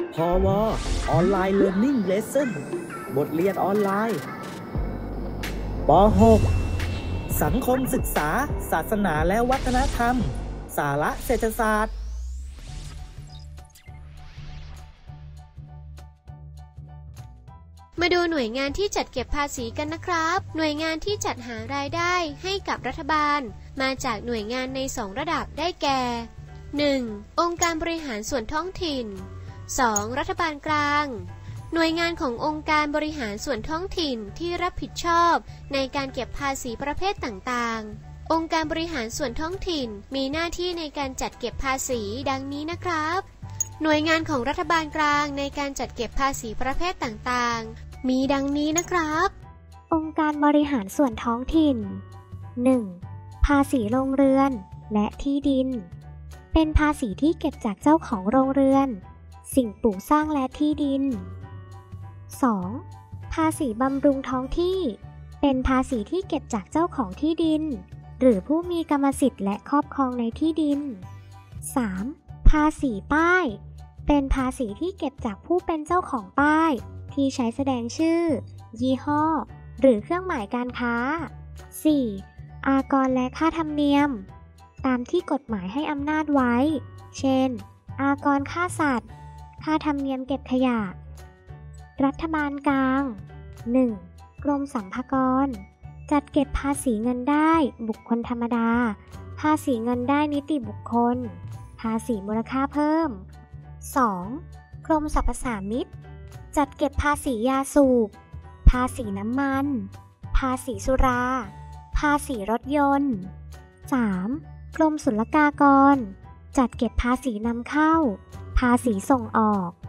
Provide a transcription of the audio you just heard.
พวออนไลน์เรียนนิ่งเลสเซ่นบทเรียนออนไลน์ป .6 สังคมศึกษาศาสนาและวัฒนธรรมสาระเศรษฐศาสตร์มาดูหน่วยงานที่จัดเก็บภาษีกันนะครับ หน่วยงานที่จัดหารายได้ให้กับรัฐบาลมาจากหน่วยงานใน2ระดับได้แก่ 1. องค์การบริหารส่วนท้องถิ่น 2. รัฐบาลกลางหน่วยงานขององค์การบริหารส่วนท้องถิ่นที่รับผิดชอบในการเก็บภาษีประเภทต่างๆองค์การบริหารส่วนท้องถิ่นมีหน้าที่ในการจัดเก็บภาษีดังนี้นะครับหน่วยงานของรัฐบาลกลางในการจัดเก็บภาษีประเภทต่างๆมีดังนี้นะครับองค์การบริหารส่วนท้องถิ่น 1. ภาษีโรงเรือนและที่ดินเป็นภาษีที่เก็บจากเจ้าของโรงเรือนสิ่งปลูกสร้างและที่ดิน 2. ภาษีบำรุงท้องที่เป็นภาษีที่เก็บจากเจ้าของที่ดินหรือผู้มีกรรมสิทธิ์และครอบครองในที่ดิน 3. ภาษีป้ายเป็นภาษีที่เก็บจากผู้เป็นเจ้าของป้ายที่ใช้แสดงชื่อยี่ห้อหรือเครื่องหมายการค้า 4. อากรและค่าธรรมเนียมตามที่กฎหมายให้อำนาจไว้เช่นอากรฆ่าสัตว์ค่าธรรมเนียมเก็บขยะรัฐบาลกลาง 1. กรมสรรพากรจัดเก็บภาษีเงินได้บุคคลธรรมดาภาษีเงินได้นิติบุคคลภาษีมูลค่าเพิ่ม 2. กรมสรรพสามิตจัดเก็บภาษียาสูบภาษีน้ำมันภาษีสุราภาษีรถยนต์ 3. กรมศุลกากรจัดเก็บภาษีนำเข้าภาษีส่งออก